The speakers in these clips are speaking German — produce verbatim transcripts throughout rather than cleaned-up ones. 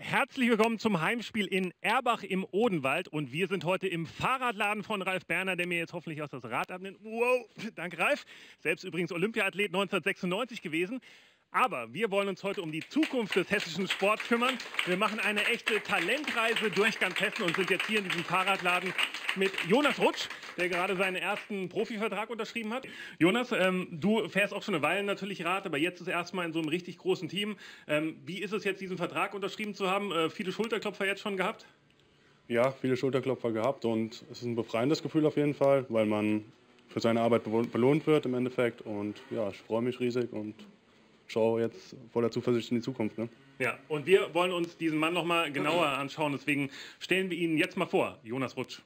Herzlich willkommen zum Heimspiel in Erbach im Odenwald. Und wir sind heute im Fahrradladen von Ralf Berner, der mir jetzt hoffentlich aus das Rad abnimmt. Wow, danke Ralf. Selbst übrigens Olympiaathlet neunzehnhundertsechsundneunzig gewesen. Aber wir wollen uns heute um die Zukunft des hessischen Sports kümmern. Wir machen eine echte Talentreise durch ganz Hessen und sind jetzt hier in diesem Fahrradladen mit Jonas Rutsch, der gerade seinen ersten Profivertrag unterschrieben hat. Jonas, ähm, du fährst auch schon eine Weile natürlich Rad, aber jetzt das erste Mal in so einem richtig großen Team. Ähm, wie ist es jetzt, diesen Vertrag unterschrieben zu haben? Äh, viele Schulterklopfer jetzt schon gehabt? Ja, viele Schulterklopfer gehabt und es ist ein befreiendes Gefühl auf jeden Fall, weil man für seine Arbeit belohnt wird im Endeffekt. Und ja, ich freue mich riesig und schaue jetzt voller Zuversicht in die Zukunft. Ne? Ja, und wir wollen uns diesen Mann noch mal genauer anschauen. Deswegen stellen wir ihn jetzt mal vor. Jonas Rutsch.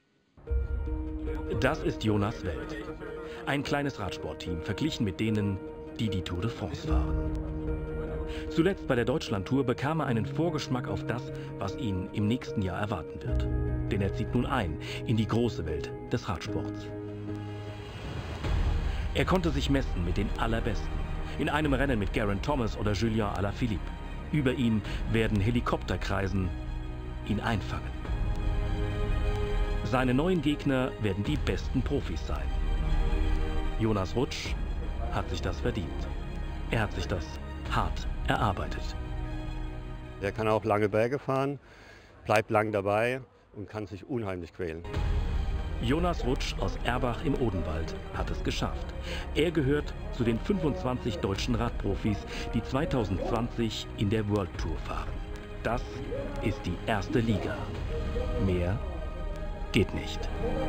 Das ist Jonas Welt. Ein kleines Radsportteam, verglichen mit denen, die die Tour de France fahren. Zuletzt bei der Deutschlandtour bekam er einen Vorgeschmack auf das, was ihn im nächsten Jahr erwarten wird. Denn er zieht nun ein in die große Welt des Radsports. Er konnte sich messen mit den Allerbesten. In einem Rennen mit Geraint Thomas oder Julien Alaphilippe. Über ihn werden Helikopter kreisen, ihn einfangen. Seine neuen Gegner werden die besten Profis sein. Jonas Rutsch hat sich das verdient. Er hat sich das hart erarbeitet. Er kann auch lange Berge fahren, bleibt lang dabei und kann sich unheimlich quälen. Jonas Rutsch aus Erbach im Odenwald hat es geschafft. Er gehört zu den fünfundzwanzig deutschen Radprofis, die zweitausendzwanzig in der World Tour fahren. Das ist die erste Liga. Mehr geht nicht.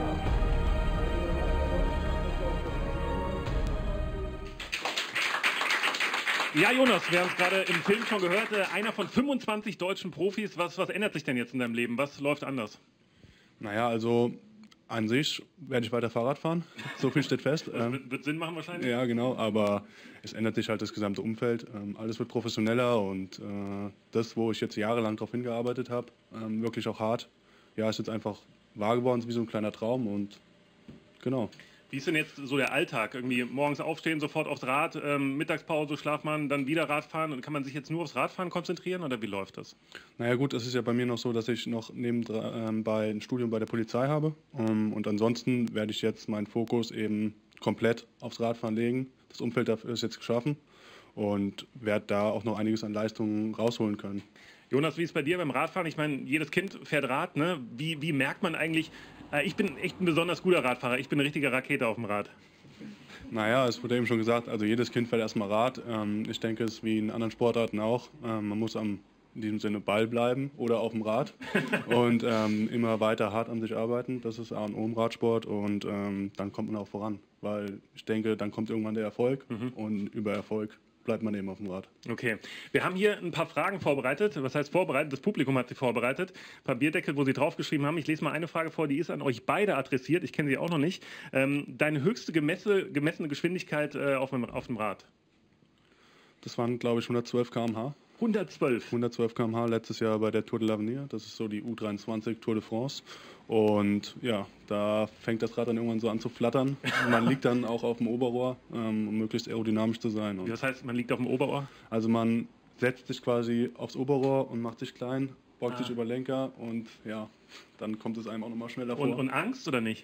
Ja, Jonas, wir haben es gerade im Film schon gehört. Einer von fünfundzwanzig deutschen Profis. Was, was ändert sich denn jetzt in deinem Leben? Was läuft anders? Naja, also an sich werde ich weiter Fahrrad fahren, so viel steht fest. Das wird, wird Sinn machen wahrscheinlich? Ja, genau, aber es ändert sich halt das gesamte Umfeld. Ähm, alles wird professioneller und äh, das, wo ich jetzt jahrelang darauf hingearbeitet habe, ähm, wirklich auch hart, ja, ist jetzt einfach wahr geworden, wie so ein kleiner Traum und genau. Wie ist denn jetzt so der Alltag? Irgendwie morgens aufstehen, sofort aufs Rad, ähm, Mittagspause, Schlafmann, dann wieder Radfahren. Und kann man sich jetzt nur aufs Radfahren konzentrieren oder wie läuft das? Naja gut, es ist ja bei mir noch so, dass ich noch nebenbei ein Studium bei der Polizei habe. Um, und ansonsten werde ich jetzt meinen Fokus eben komplett aufs Radfahren legen. Das Umfeld dafür ist jetzt geschaffen und werde da auch noch einiges an Leistungen rausholen können. Jonas, wie ist es bei dir beim Radfahren? Ich meine, jedes Kind fährt Rad, ne? Wie, wie merkt man eigentlich, äh, ich bin echt ein besonders guter Radfahrer, ich bin eine richtige Rakete auf dem Rad. Naja, es wurde eben schon gesagt, also jedes Kind fährt erstmal Rad. Ähm, ich denke, es ist wie in anderen Sportarten auch. Ähm, man muss am, in diesem Sinne Ball bleiben oder auf dem Rad und ähm, immer weiter hart an sich arbeiten. Das ist A und O im Radsport und ähm, dann kommt man auch voran, weil ich denke, dann kommt irgendwann der Erfolg mhm. und über Erfolg bleibt man eben auf dem Rad. Okay. Wir haben hier ein paar Fragen vorbereitet. Was heißt vorbereitet? Das Publikum hat sie vorbereitet. Ein paar Bierdeckel, wo sie draufgeschrieben haben. Ich lese mal eine Frage vor, die ist an euch beide adressiert. Ich kenne sie auch noch nicht. Ähm, deine höchste gemesse, gemessene Geschwindigkeit äh, auf, dem, auf dem Rad? Das waren, glaube ich, hundertzwölf Kilometer pro Stunde. hundertzwölf? hundertzwölf Kilometer pro Stunde letztes Jahr bei der Tour de l'Avenir. Das ist so die U dreiundzwanzig Tour de France. Und ja, da fängt das Rad dann irgendwann so an zu flattern. Man liegt dann auch auf dem Oberrohr, ähm, um möglichst aerodynamisch zu sein. Und das heißt, man liegt auf dem Oberrohr? Also man setzt sich quasi aufs Oberrohr und macht sich klein, beugt ah. sich über Lenker und ja, dann kommt es einem auch nochmal schneller vor. Und, und Angst oder nicht?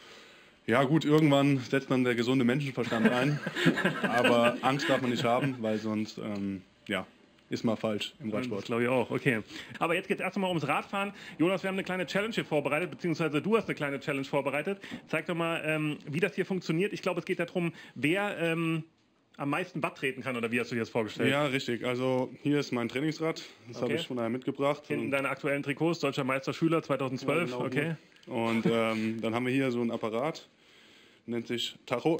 Ja gut, irgendwann setzt dann der gesunde Menschenverstand ein. Aber Angst darf man nicht haben, weil sonst, ähm, ja, ist mal falsch im Radsport. Das glaube ich auch, okay. Aber jetzt geht es erst einmal ums Radfahren. Jonas, wir haben eine kleine Challenge hier vorbereitet, beziehungsweise du hast eine kleine Challenge vorbereitet. Zeig doch mal, ähm, wie das hier funktioniert. Ich glaube, es geht darum, wer ähm, am meisten Watt treten kann, oder wie hast du dir das vorgestellt? Ja, richtig. Also hier ist mein Trainingsrad. Das okay. habe ich von daher mitgebracht. Hinten deine aktuellen Trikots, Deutscher Meister Schüler zweitausendzwölf, ja, genau, okay. Und ähm, dann haben wir hier so ein Apparat. Nennt sich Tacho.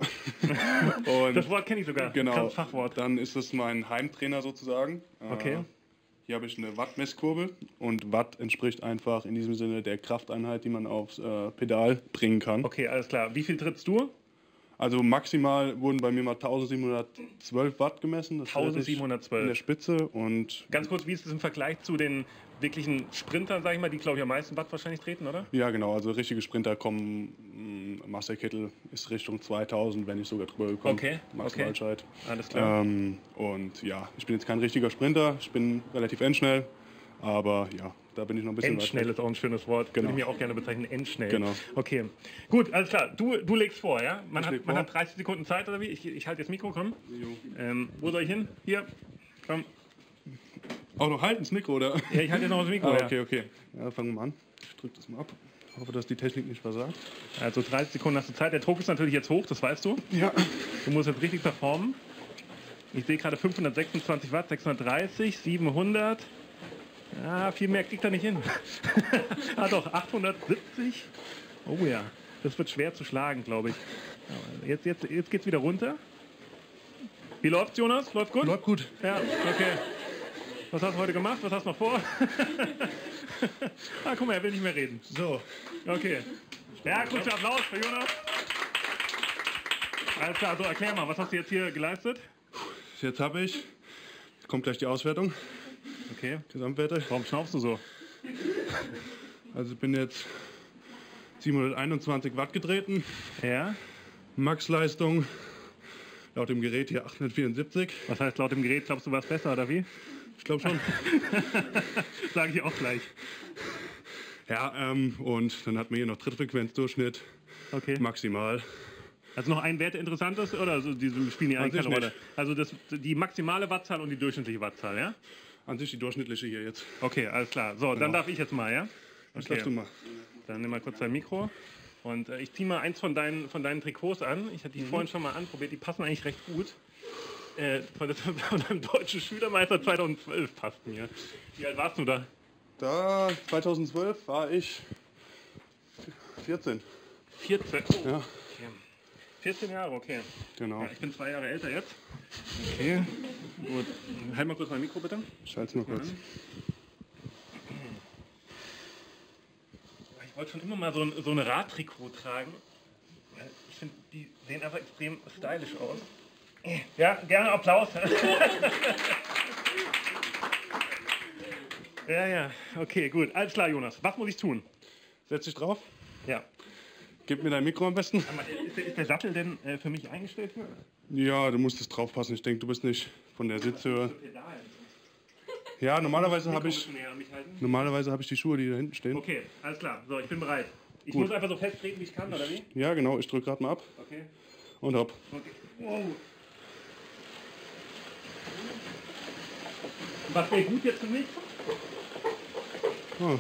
Und das Wort kenne ich sogar, genau, das Fachwort. Dann ist es mein Heimtrainer sozusagen. Okay. Äh, hier habe ich eine Watt-Messkurbel und Watt entspricht einfach in diesem Sinne der Krafteinheit, die man aufs äh, Pedal bringen kann. Okay, alles klar. Wie viel trittst du? Also maximal wurden bei mir mal eintausendsiebenhundertzwölf Watt gemessen. Das eintausendsiebenhundertzwölf. In der Spitze. Und ganz kurz, wie ist das im Vergleich zu den wirklichen Sprintern, sag ich mal, die, glaube ich, am meisten Watt wahrscheinlich treten, oder? Ja, genau. Also richtige Sprinter kommen, Marcel Kittel ist Richtung zweitausend, wenn nicht sogar drüber gekommen. Okay, Max okay. Walscheid. Alles klar. Ähm, und ja, ich bin jetzt kein richtiger Sprinter. Ich bin relativ endschnell. Aber ja, da bin ich noch ein bisschen Endschnell ist auch ein schönes Wort. Genau. Würde ich mir auch gerne bezeichnen. Endschnell. Genau. Okay. Gut, alles klar. Du, du legst vor, ja? Man, Ich hat, leg man vor. hat dreißig Sekunden Zeit, oder wie? Ich, ich halte jetzt Mikro, komm. Jo. Ähm, wo soll ich hin? Hier. Komm. Auch noch halten das Mikro, oder? Ja, ich halte jetzt noch das Mikro. Ah, ja. okay, okay. Ja, fangen wir mal an. Ich drücke das mal ab. Hoffe, dass die Technik nicht versagt. Also dreißig Sekunden hast du Zeit. Der Druck ist natürlich jetzt hoch, das weißt du. Ja. Du musst jetzt richtig performen. Ich sehe gerade fünfhundertsechsundzwanzig Watt, sechshundertdreißig, siebenhundert. Ja, viel mehr kriegt er nicht hin. Ah doch, achthundertsiebzig. Oh ja, das wird schwer zu schlagen, glaube ich. Aber Jetzt, jetzt, jetzt geht's wieder runter. Wie läuft's, Jonas? Läuft gut? Läuft gut. Ja, okay. Was hast du heute gemacht? Was hast du noch vor? Ah, guck mal, er will nicht mehr reden. So. Okay. Ja, kurzer Applaus für Jonas. Alles klar, so erklär mal, was hast du jetzt hier geleistet? Jetzt habe ich. Kommt gleich die Auswertung. Okay. Gesamtwerte. Warum schnaufst du so? Also ich bin jetzt siebenhunderteinundzwanzig Watt getreten. Ja? Maxleistung laut dem Gerät hier achthundertvierundsiebzig. Was heißt laut dem Gerät, glaubst du, war es besser oder wie? Ich glaube schon. Sage ich auch gleich. Ja, ähm, und dann hat man hier noch Trittfrequenzdurchschnitt Okay. maximal. Also noch ein Wert, der interessant ist, oder also die spielen die eigentlich An sich keine Rolle? nicht. Also das, die maximale Wattzahl und die durchschnittliche Wattzahl, ja? An sich die durchschnittliche hier jetzt. Okay, alles klar. So, dann Genau. darf ich jetzt mal, ja? Was Okay. darfst du mal? Dann nimm mal kurz dein Mikro. Und äh, ich ziehe mal eins von deinen, von deinen Trikots an. Ich hatte die vorhin schon mal anprobiert. Die passen eigentlich recht gut. Äh, von, das, von einem deutschen Schülermeister zweitausendzwölf passten mir. Wie alt warst du da? Da, zweitausendzwölf war ich vierzehn. vierzehn. Oh, Ja, okay. vierzehn Jahre, okay. genau. Ja, ich bin zwei Jahre älter jetzt. Okay, gut. Halt mal kurz mein Mikro bitte. Schalt's mal kurz. Ich wollte schon immer mal so ein, so ein Radtrikot tragen. Ich finde, die sehen einfach extrem stylisch aus. Ja, gerne Applaus. Ja, ja, okay, gut. Alles klar, Jonas. Was muss ich tun? Setz dich drauf. Ja. Gib mir dein Mikro am besten. Sag mal, Ist der, ist der Sattel denn äh, für mich eingestellt? Für? Ja, du musst es draufpassen. Ich denke, du bist nicht von der Sitzhöhe. Ja, normalerweise habe ich, normalerweise habe ich die Schuhe, die da hinten stehen. Okay, alles klar. So, ich bin bereit. Ich Gut. muss einfach so festtreten, wie ich kann, oder wie? Ja, genau. Ich drücke gerade mal ab Okay. und hopp. Okay. Wow. Was wäre gut jetzt für mich? Oh.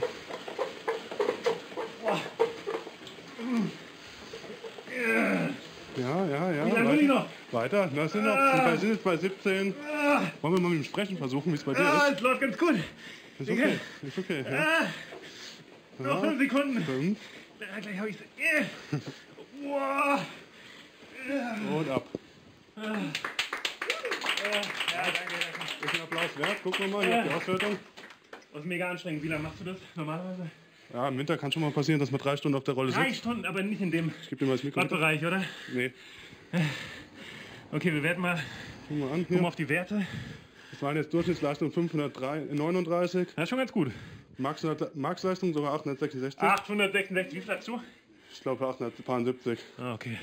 Ja, ja, ja. Wie lange will ich noch? Weiter. Na, sind noch, wir sind jetzt bei siebzehn. Wollen wir mal mit dem Sprechen versuchen, wie es bei dir Ah, ist? es läuft ganz gut. Ist okay. Ist okay. Ja. Ah, noch fünf Sekunden. Fünf Ja, gleich habe ich es. Wow. und ab. Ja, danke, danke. Ist ein Applaus wert. Gucken wir mal hier auf die Auswertung. Das ist mega anstrengend. Wie lange machst du das normalerweise? Ja, im Winter kann schon mal passieren, dass man drei Stunden auf der Rolle Drei sitzt. Stunden, aber nicht in dem Ich gebe dir mal das Mikro. bitte. Wattbereich, oder? Nee. Okay, wir werden mal Gucken wir an. gucken Hier. auf die Werte. Das waren jetzt Durchschnittsleistung fünfhundertneununddreißig. Das ist schon ganz gut. Max, Maxleistung sogar achthundertsechsundsechzig. achthundertsechsundsechzig, wie viel hast du? Ich glaube achthundertsiebzig. Ah, okay.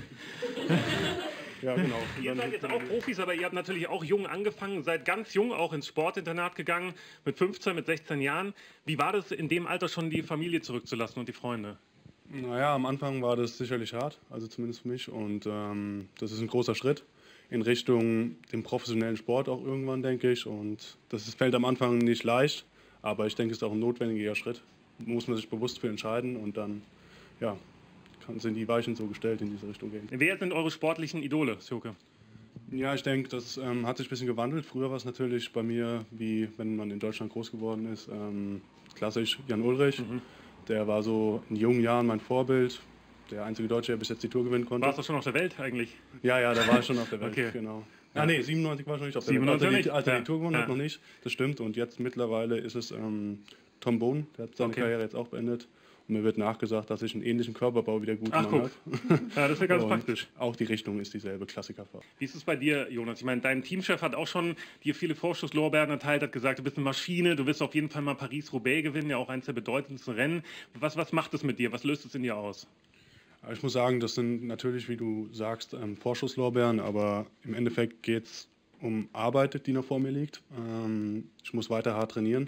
Ja, genau. Ihr seid jetzt auch Profis, aber ihr habt natürlich auch jung angefangen, seid ganz jung auch ins Sportinternat gegangen, mit fünfzehn, mit sechzehn Jahren. Wie war das in dem Alter schon, die Familie zurückzulassen und die Freunde? Naja, am Anfang war das sicherlich hart, also zumindest für mich. Und ähm, das ist ein großer Schritt in Richtung dem professionellen Sport auch irgendwann, denke ich. Und das ist, fällt am Anfang nicht leicht, aber ich denke, es ist auch ein notwendiger Schritt. Muss man sich bewusst für entscheiden und dann, ja, kann, sind die Weichen so gestellt, in diese Richtung gehen. Wer sind eure sportlichen Idole, Sjoke? Ja, ich denke, das ähm, hat sich ein bisschen gewandelt. Früher war es natürlich bei mir, wie wenn man in Deutschland groß geworden ist, ähm, klassisch Jan Ullrich. Mhm. Der war so in jungen Jahren mein Vorbild. Der einzige Deutsche, der bis jetzt die Tour gewinnen konnte. Warst du schon auf der Welt eigentlich? Ja, ja, da war ich schon auf der Welt, Okay. genau. Ah, nee, siebenundneunzig war ich noch nicht auf der siebenundneunzig Welt. Als er die, als er nicht? die Tour gewonnen Ja. hat, noch nicht. Das stimmt. Und jetzt mittlerweile ist es ähm, Tom Bohn, der hat seine Okay. Karriere jetzt auch beendet. Und mir wird nachgesagt, dass ich einen ähnlichen Körperbau wie der gute Ach, Mann guck. habe. Ja, das ist ja ganz Und praktisch. auch die Richtung ist dieselbe, Klassikerfahrt. Wie ist es bei dir, Jonas? Ich meine, dein Teamchef hat auch schon dir viele Vorschusslorbeeren erteilt, hat gesagt, du bist eine Maschine, du wirst auf jeden Fall mal Paris-Roubaix gewinnen, ja auch eines der bedeutendsten Rennen. Was, was macht es mit dir? Was löst es in dir aus? Ich muss sagen, das sind natürlich, wie du sagst, ähm, Vorschusslorbeeren, aber im Endeffekt geht es um Arbeit, die noch vor mir liegt. Ähm, ich muss weiter hart trainieren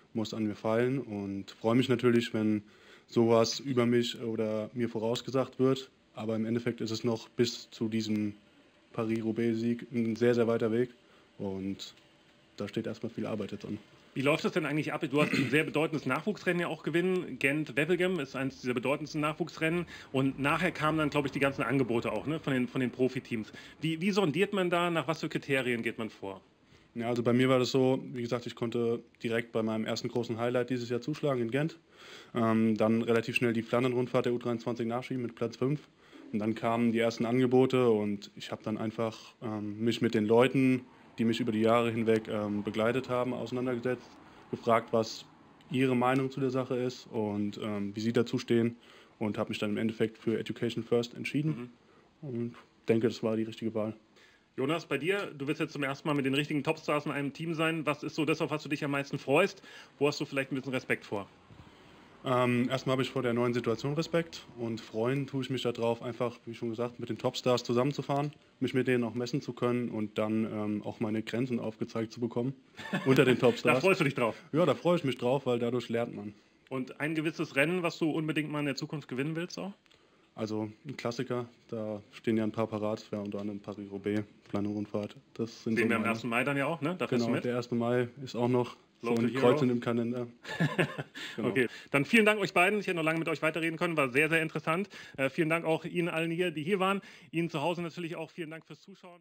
muss an mir feilen und freue mich natürlich, wenn sowas über mich oder mir vorausgesagt wird. Aber im Endeffekt ist es noch bis zu diesem Paris-Roubaix-Sieg ein sehr, sehr weiter Weg und da steht erstmal viel Arbeit jetzt an. Wie läuft das denn eigentlich ab? Du hast ein sehr bedeutendes Nachwuchsrennen ja auch gewinnen. Gent-Wevelgem ist eines dieser bedeutendsten Nachwuchsrennen. Und nachher kamen dann, glaube ich, die ganzen Angebote auch, ne, von den, von den Profiteams. Wie, wie sondiert man da? Nach was für Kriterien geht man vor? Ja, also bei mir war das so, wie gesagt, ich konnte direkt bei meinem ersten großen Highlight dieses Jahr zuschlagen in Gent. Ähm, dann relativ schnell die Flandern-Rundfahrt der U dreiundzwanzig nachschieben mit Platz fünf. Und dann kamen die ersten Angebote und ich habe dann einfach ähm, mich mit den Leuten, die mich über die Jahre hinweg ähm, begleitet haben, auseinandergesetzt, gefragt, was ihre Meinung zu der Sache ist und ähm, wie sie dazu stehen und habe mich dann im Endeffekt für Education First entschieden mhm. und denke, das war die richtige Wahl. Jonas, bei dir, du wirst jetzt zum ersten Mal mit den richtigen Topstars in einem Team sein. Was ist so das, auf was du dich am meisten freust? Wo hast du vielleicht ein bisschen Respekt vor? Ähm, erstmal habe ich vor der neuen Situation Respekt und freuen tue ich mich darauf, einfach, wie schon gesagt, mit den Topstars zusammenzufahren, mich mit denen auch messen zu können und dann ähm, auch meine Grenzen aufgezeigt zu bekommen unter den Topstars. Da freust du dich drauf? Ja, da freue ich mich drauf, weil dadurch lernt man. Und ein gewisses Rennen, was du unbedingt mal in der Zukunft gewinnen willst auch? Also ein Klassiker, da stehen ja ein paar parat, ja, unter anderem Paris-Roubaix, Flandern-Rundfahrt. Das sind Sehen so wir am meine. ersten Mai dann ja auch, ne? Da genau, mit. Der erste Mai ist auch noch so Local ein Kreuz im Kalender. Genau. Okay, dann vielen Dank euch beiden. Ich hätte noch lange mit euch weiterreden können, war sehr, sehr interessant. Äh, vielen Dank auch Ihnen allen hier, die hier waren. Ihnen zu Hause natürlich auch vielen Dank fürs Zuschauen.